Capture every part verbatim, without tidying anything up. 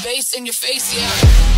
bass in your face, yeah.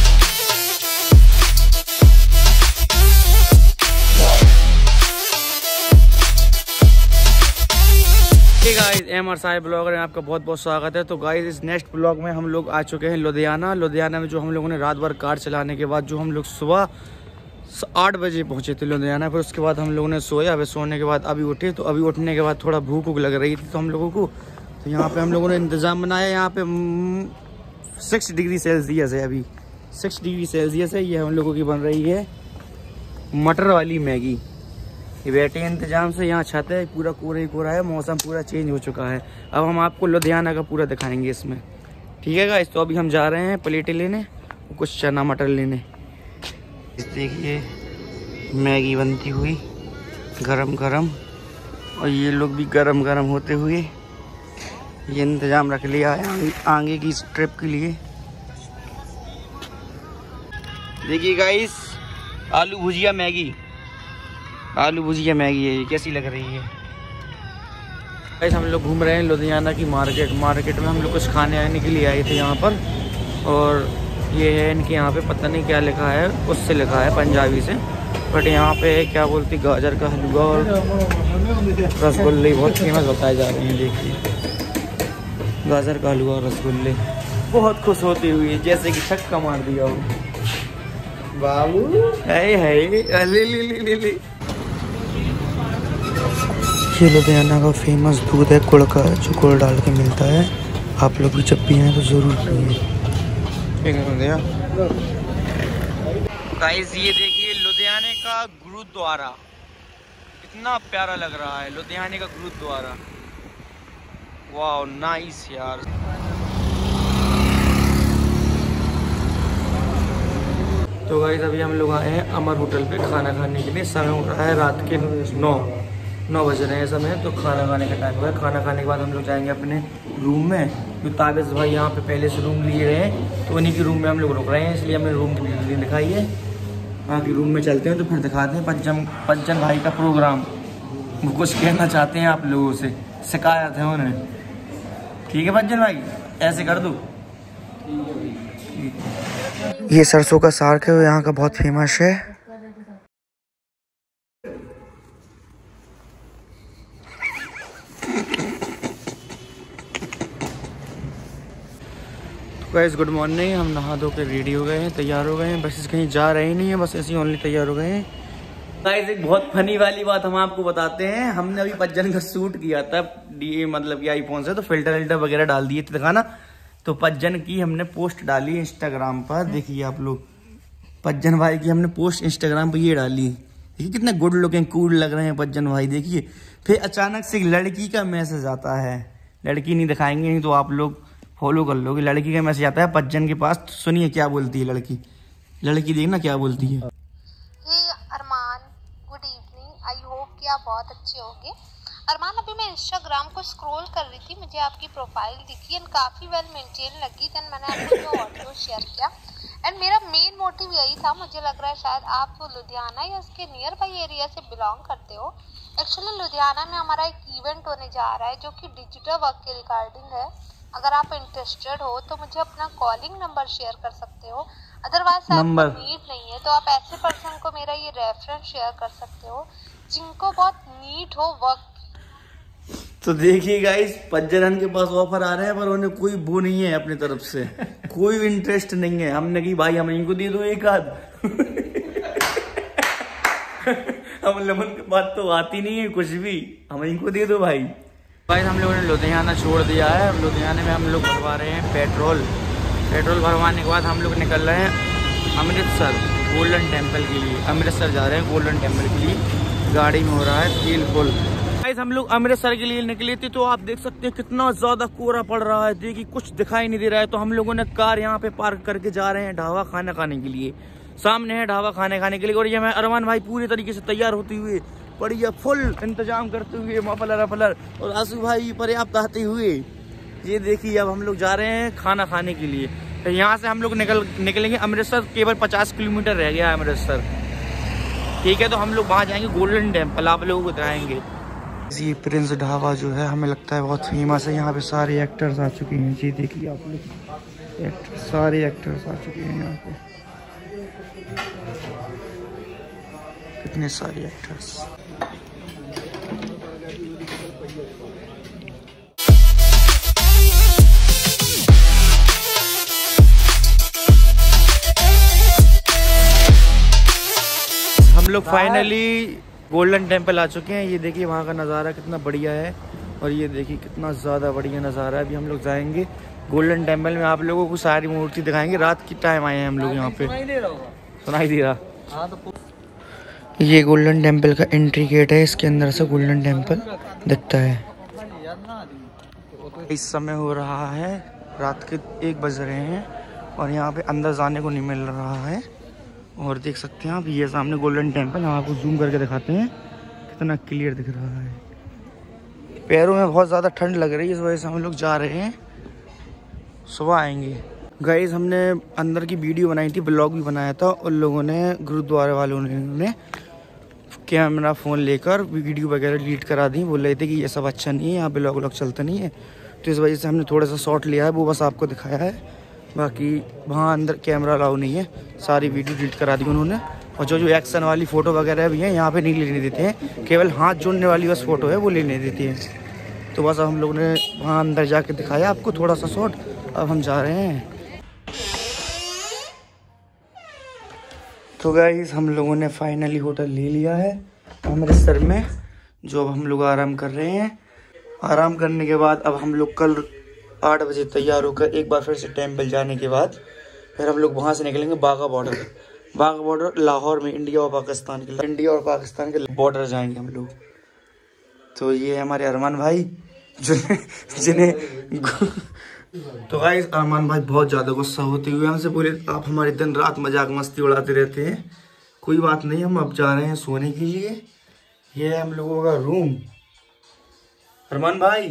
Guys M R Sahib blogger में आपका बहुत बहुत स्वागत है। तो गाइस इस नेक्स्ट ब्लॉग में हम लोग आ चुके हैं लुधियाना। लुधियाना में जो हम लोगों ने रात भर कार चलाने के बाद जो हम लोग सुबह आठ बजे पहुंचे थे लुधियाना। फिर उसके बाद हम लोगों ने सोया। फिर सोने के बाद अभी उठे। तो अभी उठने के बाद थोड़ा भूख भूख लग रही थी तो हम लोगों को तो यहाँ पे हम लोगों ने इंतज़ाम बनाया। यहाँ पे सिक्स डिग्री सेल्सियस है, अभी सिक्स डिग्री सेल्सियस है। ये हम लोगों की बन रही है मटर वाली मैगी। ये बैठे इंतजाम से। यहाँ छत है, पूरा कोरा ही कोरा है, मौसम पूरा चेंज हो चुका है। अब हम आपको लुधियाना का पूरा दिखाएंगे इसमें, ठीक है गाइस। तो अभी हम जा रहे हैं प्लेटें लेने, कुछ चना मटर लेने। देखिए मैगी बनती हुई गरम गरम, और ये लोग भी गरम गरम होते हुए ये इंतजाम रख लिया है आगे की ट्रिप के लिए। देखिए गाइस आलू भुजिया मैगी, आलू भुजिया मैगी है। ये कैसी लग रही है गाइस। हम लोग घूम रहे हैं लुधियाना की मार्केट। मार्केट में हम लोग कुछ खाने आने के लिए आए थे यहाँ पर। और ये है इनके यहाँ पे, पता नहीं क्या लिखा है, उससे लिखा है पंजाबी से, बट यहाँ पे क्या बोलती गाजर का हलवा और रसगुल्ले बहुत फेमस बताए जा रहे हैं। देखिए गाजर का हलवा और रसगुल्ले बहुत खुश होती हुई जैसे कि छक्का मार दिया हो बाबू। है है ले ले ले ले ले। ये लुधियाना का फेमस दूध है गुड़ का, जो गुड़ डाल के मिलता है। आप लोग भी जब भी हैं तो ज़रूर पिए। गाइस ये देखिए लुधियाने का गुरुद्वारा, कितना प्यारा लग रहा है लुधियाने का गुरुद्वारा। वाह नाइस यार। तो गाइस अभी हम लोग आए हैं अमर होटल पे खाना खाने के लिए। समय हो रहा है रात के नौ नौ बज रहे हैं समय। तो खाना खाने का टाइम हुआ है। खाना खाने के बाद हम लोग जाएंगे अपने रूम में। तो ताबिश भाई यहाँ पे पहले से रूम लिए रहे, तो उन्हीं के रूम में हम लोग रुक रहे हैं, इसलिए हमने रूम की डिटेल दिखाई है। बाकी रूम में चलते हैं तो फिर दिखाते हैं पंचम पंचन भाई का प्रोग्राम। वो कुछ कहना चाहते हैं आप लोगों से, शिकायत है उन्हें। ठीक है पंचन भाई, ऐसे कर दो। ये सरसों का साग है, यहाँ का बहुत फेमस है। Guys good morning. हम नहा धो के रेडी हो गए हैं, तैयार हो गए हैं। बस कहीं जा रहे ही नहीं है, बस ऐसे ही ओनली तैयार हो गए हैं। गाइस एक बहुत फनी वाली बात हम आपको बताते हैं। हमने अभी पज्जन का शूट किया था डी मतलब कि आईफोन से, तो फिल्टर विल्टर वगैरह डाल दिए थे दिखाना। तो पज्जन की हमने पोस्ट डाली इंस्टाग्राम पर। देखिए आप लोग, पज्जन भाई की हमने पोस्ट इंस्टाग्राम पर ये डाली। देखिए कितने गुड लुकिंग कूल लग रहे हैं पज्जन भाई। देखिए फिर अचानक से लड़की का मैसेज आता है। लड़की नहीं दिखाएंगे, नहीं तो आप लोग फॉलो कर लोगे। लड़की का मैसेज आता है पज्जन के पास। सुनिए क्या बोलती है लड़की। लड़की देखना क्या बोलती है। Hey Armaan, good evening. I hope कि आप बहुत अच्छे होंगे। अरमान अभी मैं इंस्टाग्राम को स्क्रॉल कर रही थी, मुझे आपकी प्रोफाइल दिखी एंड काफ़ी वेल मेंटेन लगी। देन मैंने आपको जो ऑडियो शेयर किया एंड मेरा मेन मोटिव यही था, मुझे लग रहा है शायद आप लुधियाना या उसके नियर बाई एरिया से बिलोंग करते हो। एक्चुअली लुधियाना में हमारा एक इवेंट होने जा रहा है जो कि डिजिटल वर्क के रिगार्डिंग है। अगर आप इंटरेस्टेड हो तो मुझे अपना कॉलिंग नंबर शेयर कर सकते हो। अदरवाइज आपको नीड नहीं है तो आप ऐसे पर्सन को मेरा ये रेफरेंस शेयर कर सकते हो जिनको बहुत नीड हो वर्क। तो देखिए गाइस पज्जन के पास ऑफर आ रहे हैं, पर उन्हें कोई वो नहीं है अपनी तरफ से, कोई इंटरेस्ट नहीं है। हमने कि भाई हम इनको दे दो एक आध। हम लोगों की बात तो आती नहीं है कुछ भी, हम इनको दे दो भाई। भाई हम लोगों ने लुधियाना छोड़ दिया है। लुधियाने में हम लोग भरवा रहे हैं पेट्रोल। पेट्रोल भरवाने के बाद हम लोग निकल रहे हैं अमृतसर गोल्डन टेम्पल के लिए। अमृतसर जा रहे हैं गोल्डन टेम्पल के लिए। गाड़ी में हो रहा है तेल फुल। गाइस हम लोग अमृतसर के लिए निकले थे, तो आप देख सकते हैं कितना ज्यादा कोहरा पड़ रहा है। देखिए कुछ दिखाई नहीं दे रहा है। तो हम लोगों ने कार यहाँ पे पार्क करके जा रहे हैं ढाबा खाना खाने के लिए। सामने है ढाबा खाने खाने के लिए। और ये मैं अरमान भाई पूरी तरीके से तैयार होते हुए, बढ़िया फुल इंतजाम करते हुए, मफलर अफलर, और आंसू भाई पर्याप्त आते हुए। ये देखिए अब हम लोग जा रहे हैं खाना खाने के लिए। तो यहाँ से हम लोग निकल निकलेंगे अमृतसर। केवल पचास किलोमीटर रह गया है अमृतसर, ठीक है। तो हम लोग वहाँ जाएंगे गोल्डन टेम्पल, आप लोगों को दिखाएंगे। ये प्रिंस ढाबा जो है हमें लगता है बहुत फेमस है। यहाँ पे सारे एक्टर्स आ चुके हैं जी, देखिए आप लोग, एक्टर सारे एक्टर्स आ चुके हैं यहाँ पे, कितने सारे एक्टर्स। हम लोग फाइनली गोल्डन टेम्पल आ चुके हैं। ये देखिए वहाँ का नज़ारा कितना बढ़िया है, और ये देखिए कितना ज़्यादा बढ़िया नज़ारा है। अभी हम लोग जाएंगे गोल्डन टेम्पल में, आप लोगों को सारी मूर्ति दिखाएंगे। रात की टाइम आए हैं हम लोग यहाँ पे, सुनाई दे रहा। ये गोल्डन टेम्पल का एंट्री गेट है, इसके अंदर से गोल्डन टेम्पल दिखता है। इस समय हो रहा है रात के एक बज रहे हैं, और यहाँ पे अंदर जाने को नहीं मिल रहा है। और देख सकते हैं आप, ये सामने गोल्डन टेम्पल, हम आपको जूम करके दिखाते हैं कितना क्लियर दिख रहा है। पैरों में बहुत ज़्यादा ठंड लग रही है, इस वजह से हम लोग जा रहे हैं, सुबह आएंगे। गाइस हमने अंदर की वीडियो बनाई थी, ब्लॉग भी बनाया था। उन लोगों ने, गुरुद्वारे वालों ने कैमरा फ़ोन लेकर वीडियो वगैरह डिलीट करा दी। बोल रहे थे कि ये सब अच्छा नहीं है, यहाँ ब्लॉग व्लॉग चलता नहीं है। तो इस वजह से हमने थोड़ा सा शॉट लिया है, वो बस आपको दिखाया है। बाकी वहाँ अंदर कैमरा अलाउ नहीं है, सारी वीडियो डिलीट करा दी उन्होंने। और जो जो एक्शन वाली फ़ोटो वगैरह भी है यहाँ पे नहीं लेने देते हैं, केवल हाथ जोड़ने वाली बस फ़ोटो है वो लेने देते हैं। तो बस हम लोग ने वहाँ अंदर जाके दिखाया आपको थोड़ा सा शॉट। अब हम जा रहे हैं। तो गाइस हम लोगों ने फाइनली होटल ले लिया है अमृतसर में, जो अब हम लोग आराम कर रहे हैं। आराम करने के बाद अब हम लोग कल आठ बजे तैयार होकर एक बार फिर से टेम्पल जाने के बाद फिर हम लोग वहाँ से निकलेंगे बाघा बॉर्डर। बाघा बॉर्डर लाहौर में, इंडिया और पाकिस्तान के, इंडिया और पाकिस्तान के बॉर्डर जाएंगे हम लोग। तो ये है हमारे अरमान भाई जिन्हें जिन्हें तो गाइस अरमान भाई बहुत ज़्यादा गुस्सा होते हुए हमसे बोले, आप हमारे दिन रात मजाक मस्ती उड़ाते रहते हैं। कोई बात नहीं, हम अब जा रहे हैं सोने के लिए। ये है हम लोगों का रूम। अरमान भाई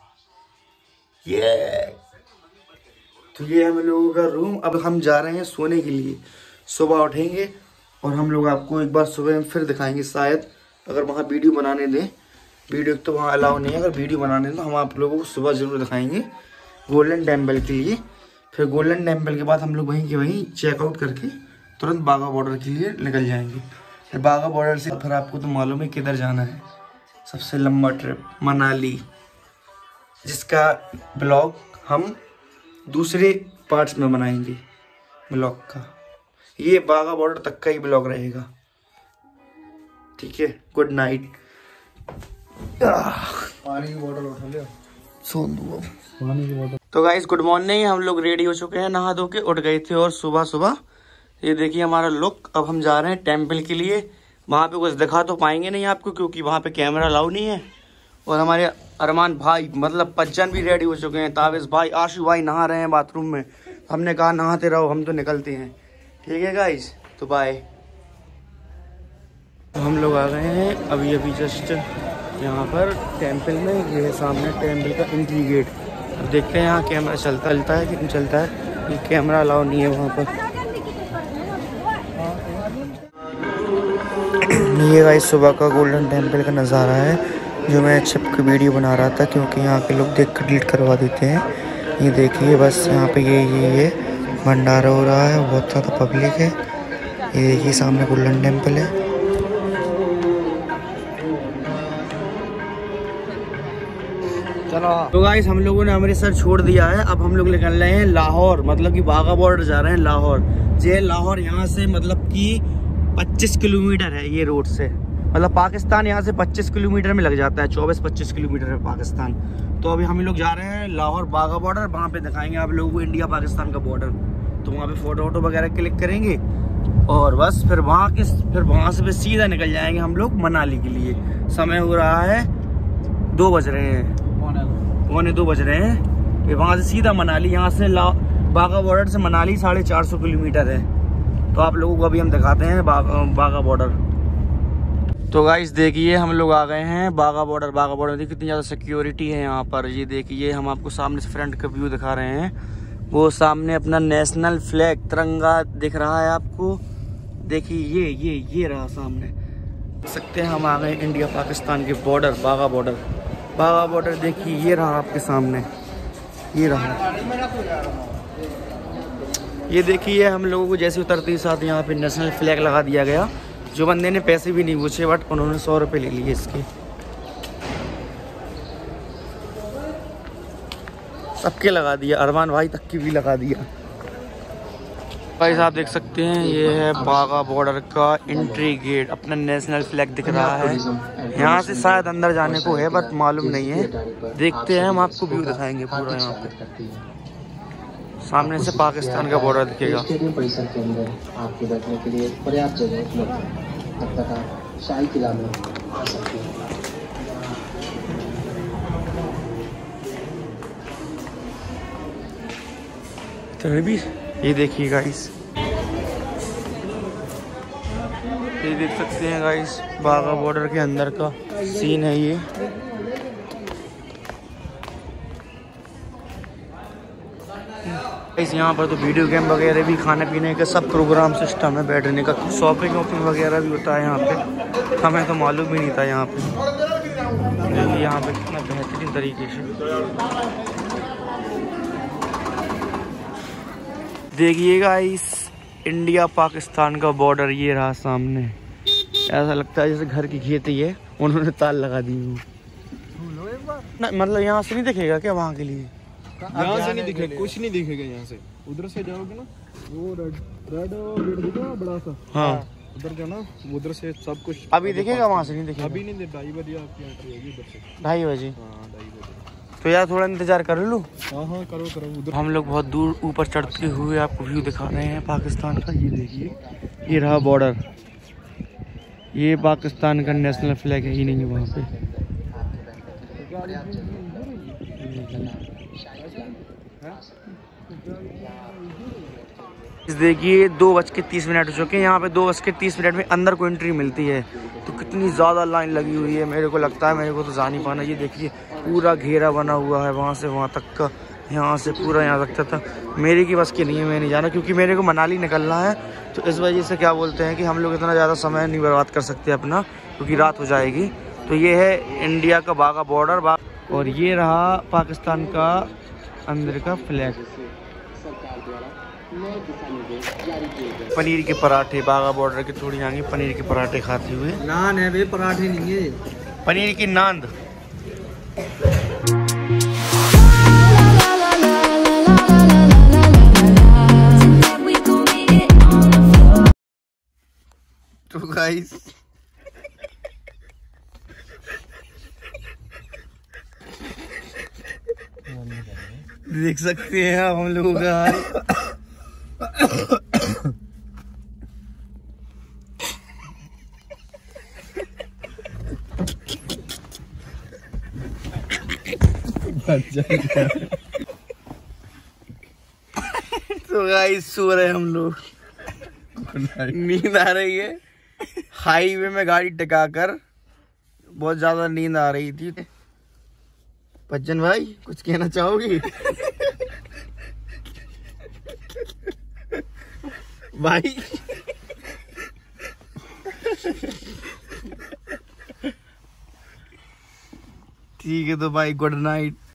ये तो ये हम लोगों का रूम। अब हम जा रहे हैं सोने के लिए। सुबह उठेंगे और हम लोग आपको एक बार सुबह में फिर दिखाएंगे, शायद अगर वहाँ वीडियो बनाने दें। वीडियो तो वहाँ अलाउ नहीं है, अगर वीडियो बनाने दें तो हम आप लोगों को सुबह ज़रूर दिखाएंगे गोल्डन टेम्पल के लिए। फिर गोल्डन टेम्पल के बाद हम लोग वहीं के वहीं चेकआउट करके तुरंत बाघा बॉर्डर के लिए निकल जाएंगे। फिर बाघा बॉर्डर से फिर आपको तो मालूम है किधर जाना है, सबसे लंबा ट्रिप मनाली, जिसका ब्लॉग हम दूसरे पार्ट्स में बनाएंगे ब्लॉग का। ये बाघा बॉर्डर तक का ही ब्लॉग रहेगा, ठीक है। Good night. पानी की बोतल उठा लिया, सो दो पानी की बोतल। तो गाइस गुड मॉर्निंग, हम लोग रेडी हो चुके हैं, नहा धो के उठ गए थे। और सुबह सुबह ये देखिए हमारा लुक। अब हम जा रहे हैं टेम्पल के लिए। वहाँ पे कुछ दिखा तो पाएंगे नहीं आपको, क्योंकि वहाँ पे कैमरा अलाउ नहीं है। और हमारे अरमान भाई मतलब पज्जन भी रेडी हो चुके हैं, ताबिश भाई, आशु भाई नहा रहे हैं बाथरूम में। हमने कहा नहाते रहो, हम तो निकलते हैं, ठीक है गाइस। तो बाय। हम लोग आ गए हैं अभी अभी जस्ट यहाँ पर टेम्पल में। ये है सामने टेम्पल का एंट्री गेट। अब देखते हैं यहाँ कैमरा चलता चलता है कि नहीं चलता है। ये कैमरा अलाउ नहीं है वहाँ पर। ये गाइस सुबह का गोल्डन टेम्पल का नज़ारा है, जो मैं छिप के वीडियो बना रहा था, क्योंकि यहाँ के लोग देख कर डिलीट करवा देते हैं। ये देखिए बस यहाँ पे ये ये ये भंडारा हो रहा है, बहुत ज़्यादा पब्लिक है। ये देखिए सामने गोल्डन टेम्पल है। चलो तो गाइस हम लोगों ने अमृतसर छोड़ दिया है। अब हम लोग निकल रहे हैं लाहौर, मतलब कि बाघा बॉर्डर जा रहे हैं लाहौर। जे लाहौर यहाँ से मतलब कि पच्चीस किलोमीटर है ये रोड से, मतलब पाकिस्तान यहाँ से पच्चीस किलोमीटर में लग जाता है, चौबीस पच्चीस किलोमीटर है पाकिस्तान। तो अभी हम लोग जा रहे हैं लाहौर बाघा बॉर्डर। वहाँ पे दिखाएंगे आप लोगों को इंडिया पाकिस्तान का बॉर्डर। तो वहाँ पे फोटो वोटो वगैरह क्लिक करेंगे और बस फिर वहाँ के फिर वहाँ से फिर सीधा निकल जाएंगे हम लोग मनाली के लिए। समय हो रहा है दो बज रहे हैं, पौने दो बज रहे हैं। फिर वहाँ से सीधा मनाली, यहाँ से बाघा बॉर्डर से मनाली साढ़े चार सौ किलोमीटर है। तो आप लोगों को अभी हम दिखाते हैं बाघा बॉर्डर। तो गाइस देखिए हम लोग आ गए हैं बाघा बॉर्डर। बाघा बॉर्डर देखिए कितनी ज़्यादा सिक्योरिटी है यहाँ पर। ये देखिए हम आपको सामने से फ्रंट का व्यू दिखा रहे हैं। वो सामने अपना नेशनल फ्लैग तिरंगा दिख रहा है आपको। देखिए ये ये ये रहा सामने। सकते हैं हम आ गए इंडिया पाकिस्तान के बॉर्डर, बागा बॉर्डर। बागा बॉर्डर देखिए, ये रहा आपके सामने, ये रहा। ये देखिए हम लोगों को जैसे उतरते ही साथ यहाँ पे नेशनल फ्लैग लगा दिया गया। जो बंदे ने पैसे भी नहीं पूछे बट उन्होंने सौ रुपये ले लिए इसके। सबके लगा दिया, अरमान भाई तक की भी लगा दिया। भाई साहब देख सकते हैं, ये है बागा बॉर्डर का एंट्री गेट। अपना नेशनल फ्लैग दिख रहा है। यहाँ से शायद अंदर जाने को है बट मालूम नहीं है, देखते हैं। हम आपको व्यू दिखाएंगे पूरा। यहाँ पे सामने से पाकिस्तान का बॉर्डर दिखेगा। स्टेडियम परिसर के अंदर आपके बैठने के लिए पर्याप्त जगह उपलब्ध है। अब तक आप शाही किला में आ सकते हैं। तो भी ये देखिए गाइस, ये देख सकते हैं गाइस, बागा बॉर्डर के अंदर का सीन है ये। गाइस यहाँ पर तो वीडियो गेम वगैरह भी, खाने पीने का सब प्रोग्राम सिस्टम है, बैठने का, शॉपिंग वॉपिंग वगैरह भी होता है यहाँ पे। हमें तो मालूम ही नहीं था यहाँ पे। देखिए यहाँ पे कितना बेहतरीन तरीके से देखिए गाइस, इंडिया पाकिस्तान का बॉर्डर ये रहा सामने। ऐसा लगता है जैसे घर की खेती है, उन्होंने ताल लगा दी। मतलब यहाँ से नहीं दिखेगा क्या वहाँ के लिए? यहाँ से नहीं दिखेगा, कुछ नहीं दिखेगा यहाँ से। उधर से जाओगे ना, वो रेड रेड गेट दिखेगा बड़ा सा। हाँ उधर जाना, उधर से सब कुछ अभी दिखेगा, वहाँ से नहीं दिखेगा। अभी नहीं, ढाई बजे आपकी एंट्री होगी उधर से। ढाई बजे? हाँ ढाई बजे। तो यार थोड़ा इंतजार कर लो। हाँ हाँ करो करो। उधर हम लोग बहुत दूर ऊपर चढ़ते हुए आपको व्यू दिखा रहे हैं पाकिस्तान का। ये देखिए, ये रहा बॉर्डर। ये पाकिस्तान का नेशनल फ्लैग है ही नहीं वहाँ पे। देखिए दो बज के तीस मिनट हो चुके हैं। यहाँ पे दो बज के तीस मिनट में अंदर को एंट्री मिलती है। तो कितनी ज़्यादा लाइन लगी हुई है, मेरे को लगता है मेरे को तो जा नहीं पाना। ये देखिए पूरा घेरा बना हुआ है वहाँ से वहाँ तक का, यहाँ से पूरा यहाँ तक था। मेरी की बस की नहीं है, मैं नहीं जाना, क्योंकि मेरे को मनाली निकलना है। तो इस वजह से क्या बोलते हैं कि हम लोग इतना ज़्यादा समय नहीं बर्बाद कर सकते अपना, क्योंकि रात हो जाएगी। तो ये है इंडिया का बागा बॉर्डर, और ये रहा पाकिस्तान का अंदर का फ्लैग। पनीर के पराठे, बागा बॉर्डर के थोड़ी आगे पनीर के पराठे खाते हुए। नान है वे, पराठे नहीं है, पनीर की नांद। तो गाइस देख सकते हैं आप हम लोगों का हाल। तो गाइस सो रहे हम लोग, नींद आ रही है। हाईवे में गाड़ी टिका कर बहुत ज्यादा नींद आ रही थी। बच्चन भाई कुछ कहना चाहोगी? भाई ठीक है तो भाई गुड नाइट।